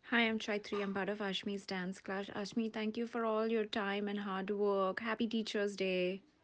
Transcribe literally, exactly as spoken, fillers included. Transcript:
Hi, I'm Chaitri. I'm part of Ashmi's dance class. Ashmi, thank you for all your time and hard work. Happy Teacher's Day.